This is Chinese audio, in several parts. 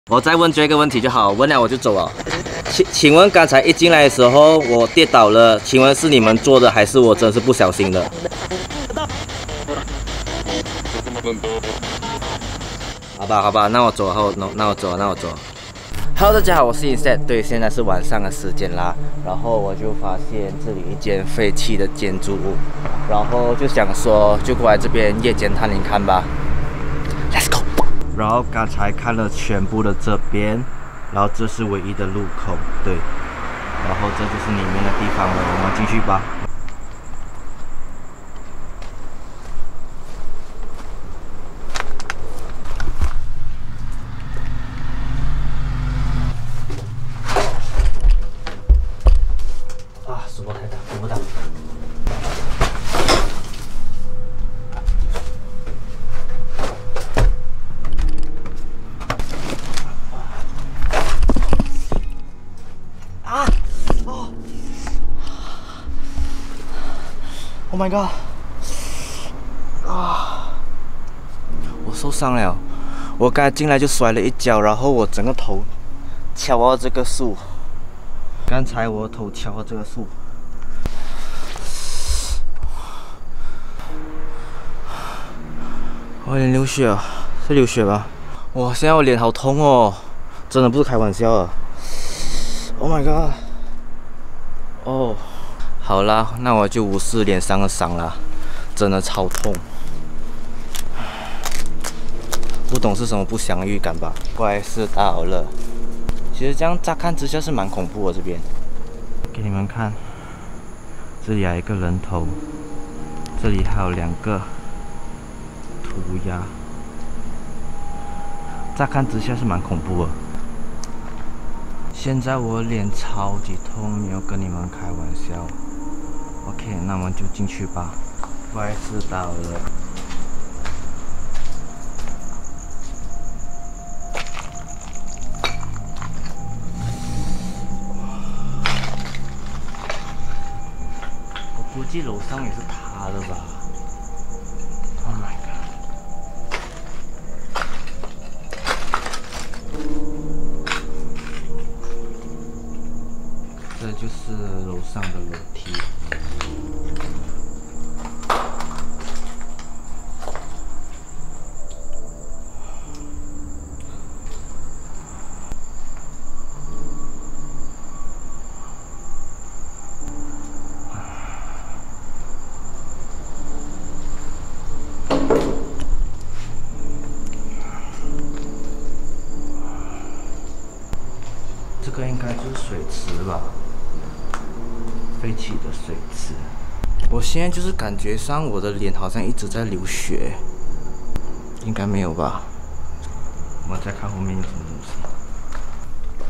我再问这个问题就好，问了我就走了。请问刚才一进来的时候我跌倒了，请问是你们做的还是我真是不小心的？好吧，那我走后，那我走。Hello， 大家好，我是 Inset。对，现在是晚上的时间啦。然后我就发现这里一间废弃的建筑物，然后就想说，就过来这边夜间探灵看吧。Let's go。然后刚才看了全部的这边，然后这是唯一的入口，对。然后这就是里面的地方了，我们进去吧。手太大，扶不到。Oh my god！ 我受伤了，我刚才进来就摔了一跤，然后我整个头敲到这个树。刚才我头敲到这个树。我脸流血啊，是流血吧？哇，现在我脸好痛哦，真的不是开玩笑啊 ！Oh my god！ 哦，好啦，那我就无视脸上的伤啦，真的超痛。不懂是什么不祥预感吧？怪事到了。其实这样乍看之下是蛮恐怖的，这边。给你们看，这里还有一个人头，这里还有2个。涂鸦，乍看之下是蛮恐怖的。现在我脸超级痛，没有跟你们开玩笑。OK， 那我们就进去吧。怪事到了。我估计楼上也是塌了吧。Oh my god！这就是楼上的楼梯。这个应该就是水池吧。废弃的水池，我现在就是感觉上我的脸好像一直在流血，应该没有吧？我们再看后面有什么东西。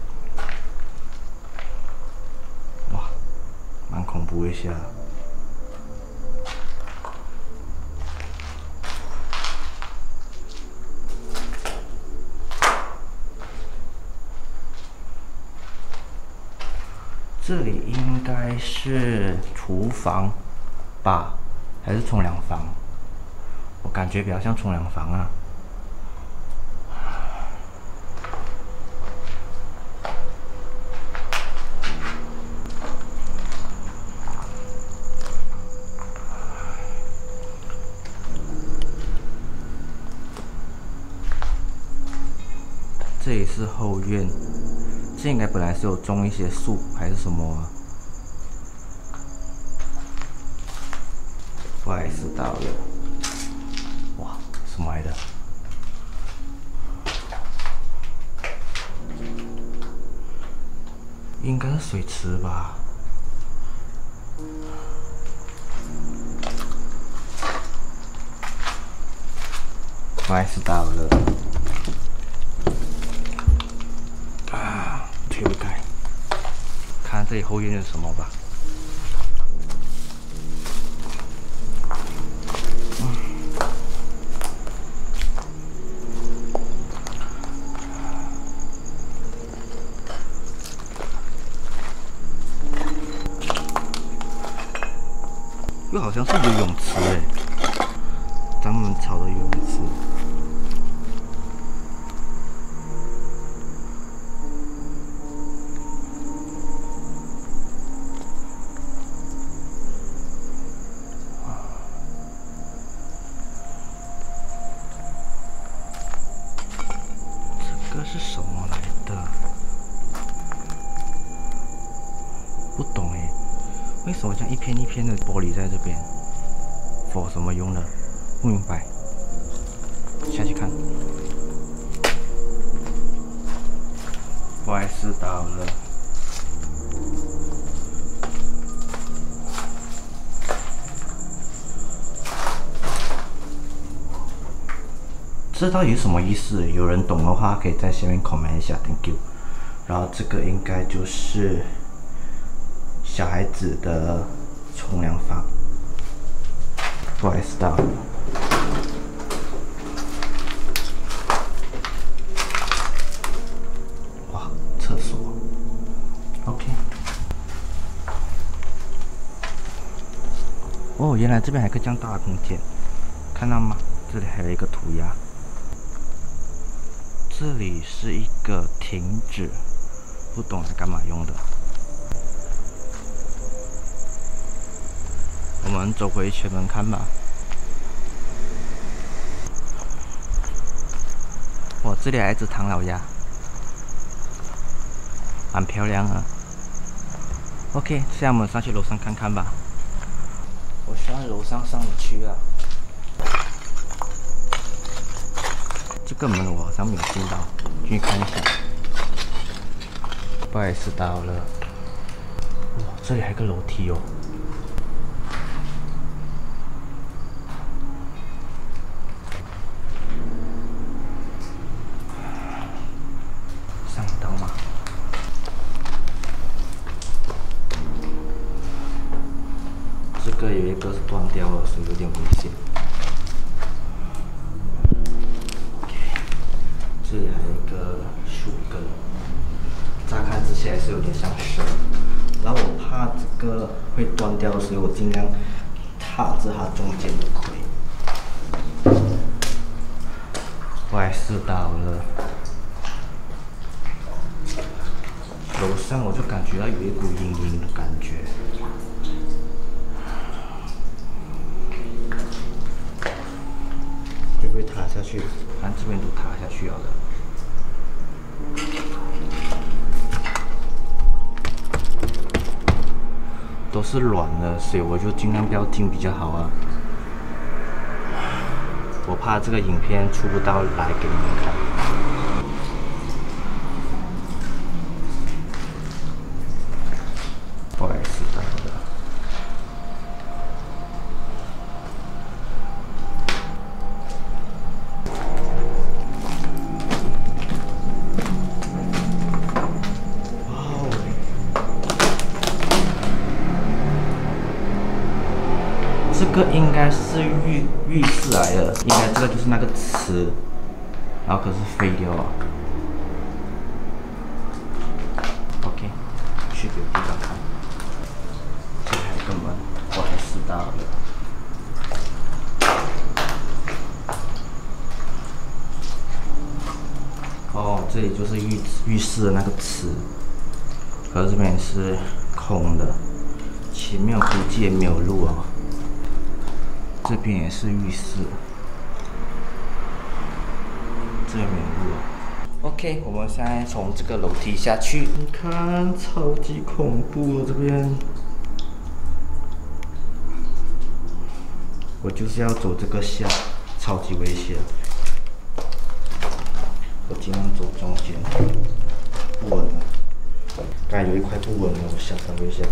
哇，蛮恐怖一下。这里应该是厨房吧，还是冲凉房？我感觉比较像冲凉房啊。这里是后院。这应该本来是有种一些树还是什么啊？不好意思到了，哇，什么来的？应该是水池吧？不好意思到了。推不开，看这里后院是什么吧。又好像是游泳池哎，咱们草的游泳池。 个是什么来的？不懂哎，为什么像一片一片的玻璃在这边？for 什么用的？不明白。下去看。不好意思，打扰了。这到底是什么意思？有人懂的话，可以在下面 comment 一下 ，Thank you。然后这个应该就是小孩子的冲凉房。不好意思，打扰了。哇，厕所。OK。哦，原来这边还可以这样大的空间，看到吗？这里还有一个涂鸦。这里是一个停止，不懂是干嘛用的。我们走回前门看吧。哇，这里还有一只唐老鸭，蛮漂亮啊。OK， 现在我们上去楼上看看吧。我希望楼上上得去啊。这个门我好像没有进到，进去看一下。不好意思，打扰了。哇，这里还有个楼梯哦。上得到吗？这个有一个是断掉了，所以有点危险。这里还有一个树根，乍看之下还是有点像蛇。然后我怕这个会断掉，所以我尽量踏着它中间的亏。不好意思，打扰了。楼上我就感觉到有一股阴阴的感觉。会不会塌下去？看这边都塌下去了的。都是软的，所以我就尽量不要听比较好啊。我怕这个影片出不到来给你们看。不好意思，打扰了。这个应该是浴室来的，应该这个就是那个池，然后可是废掉了。OK， 去别的地方看。这里还有个门，我还知道了。哦，这里就是浴室的那个池，可是这边是空的，前面我估计也没有路啊。这边也是浴室，这边没有路啊。OK， 我们现在从这个楼梯下去，你看，超级恐怖哦，这边。我就是要走这个下，超级危险。我尽量走中间，不稳了。刚才有一块不稳了，我吓到一下。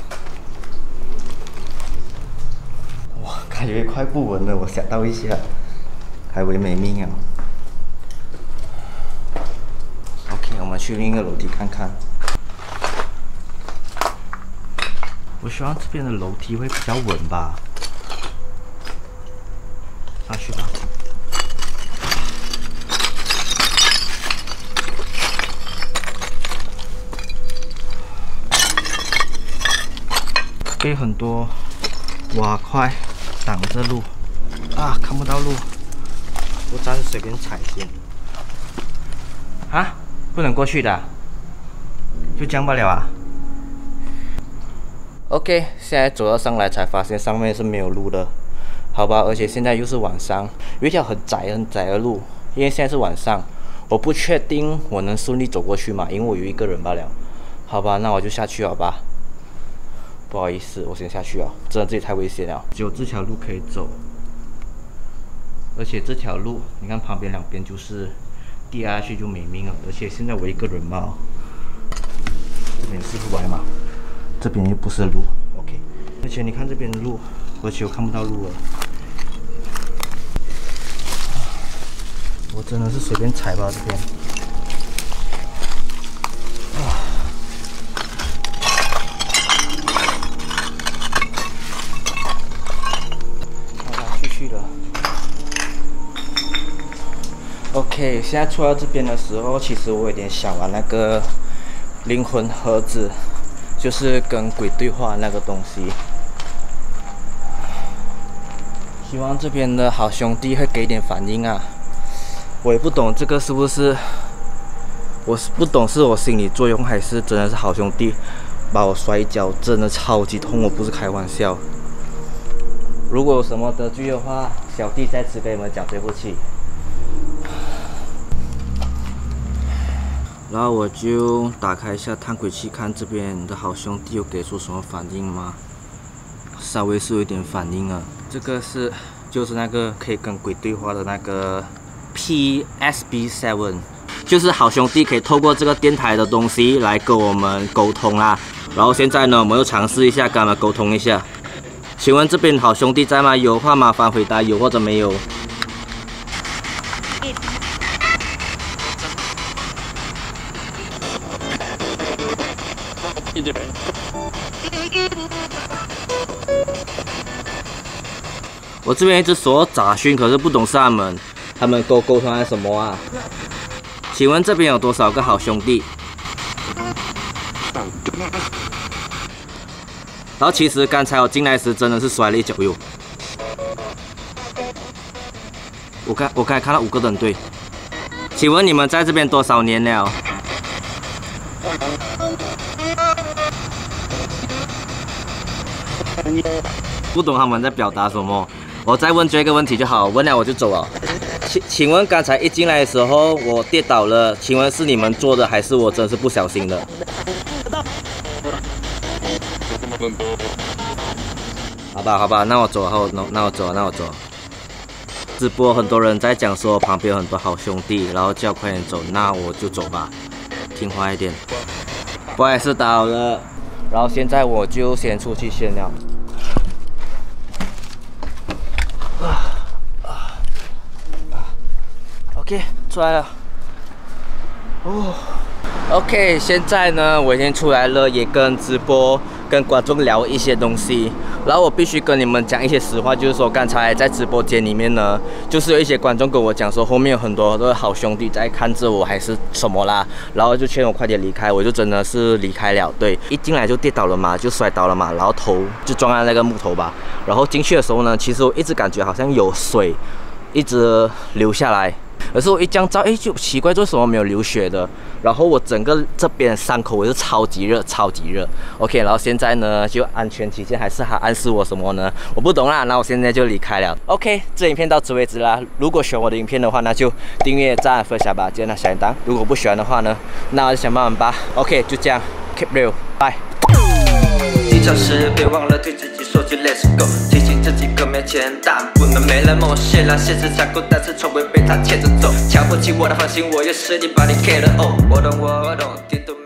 哇，刚才有一块不稳了，我吓到一下，还以为没命啊。OK， 我们去另一个楼梯看看。我希望这边的楼梯会比较稳吧。上去吧。被很多瓦块挡着路啊，看不到路，我暂时随便踩先。啊，不能过去的，就这样罢了啊。OK， 现在走到上来才发现上面是没有路的，好吧，而且现在又是晚上，有一条很窄的路，因为现在是晚上， 我不确定我能顺利走过去吗？因为我有一个人罢了。好吧，那我就下去了吧。不好意思，我先下去了，真的这里太危险了。只有这条路可以走，而且这条路你看旁边两边就是跌下去就没命了。而且现在我一个人嘛，这边是不白马，这边又不是路 ，OK。而且你看这边的路，而且我看不到路了。我真的是随便踩吧这边。去了 ，OK， 现在出到这边的时候，其实我有点想玩那个灵魂盒子，就是跟鬼对话那个东西。希望这边的好兄弟会给点反应啊！我也不懂这个是不是，我不懂是我心理作用还是真的是好兄弟把我摔一跤，真的超级痛，我不是开玩笑。如果有什么得罪的话，小弟在此跟你们讲对不起。然后我就打开一下探鬼器，看这边的好兄弟有给出什么反应吗？稍微是有一点反应啊。这个就是那个可以跟鬼对话的那个 PSB7， 就是好兄弟可以透过这个电台的东西来跟我们沟通啦。然后现在呢，我们又尝试一下跟他们沟通一下。请问这边好兄弟在吗？有的话麻烦回答有或者没有。我这边一直说杂讯，可是不懂是他们跟我沟通还是什么啊？请问这边有多少个好兄弟？然后其实刚才我进来时真的是摔了一跤哟。我刚才看到5个人队。请问你们在这边多少年了？不懂他们在表达什么。我再问这个问题就好，问了我就走了。请问刚才一进来的时候我跌倒了，请问是你们做的还是我真是不小心的？好吧，那我走了，那我走了。直播很多人在讲说旁边有很多好兄弟，然后叫快点走，那我就走吧，听话一点。不好意思打扰了，然后现在我就先出去先了。OK， 出来了。OK， 现在呢，我已经出来了，也跟直播跟观众聊一些东西。然后我必须跟你们讲一些实话，就是说刚才在直播间里面呢，就是有一些观众跟我讲说，后面有很多的好兄弟在看着我，还是什么啦，然后就劝我快点离开，我就真的是离开了。对，一进来就跌倒了嘛，就摔倒了嘛，然后头就撞在那个木头吧。然后进去的时候呢，其实我一直感觉好像有水一直流下来。可是我一降照，就奇怪，为什么没有流血的？然后我整个这边伤口也是超级热。OK， 然后现在呢，就安全起见，还是他暗示我什么呢？我不懂啦，那我现在就离开了。OK， 这影片到此为止啦。如果喜欢我的影片的话，那就订阅、赞、分享吧，记得拿小铃铛。如果不喜欢的话呢，那我就想办法吧。OK， 就这样 ，keep real， bye。低潮时别忘了对自己说句 Let's go， 提醒自己更面前但不能没了梦想，让现实残酷，但是从未被它牵着走。瞧不起我的放心，我有实力把你 KO。我懂，低头。